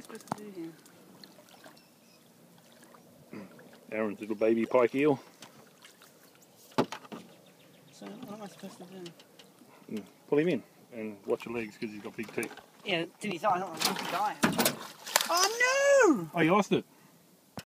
supposed to do here? Aaron's little baby pike eel. So what am I supposed to do? Pull him in and watch your legs because he's got big teeth. Yeah, to his eye, not a monkey eye. Oh no! Oh, you lost it.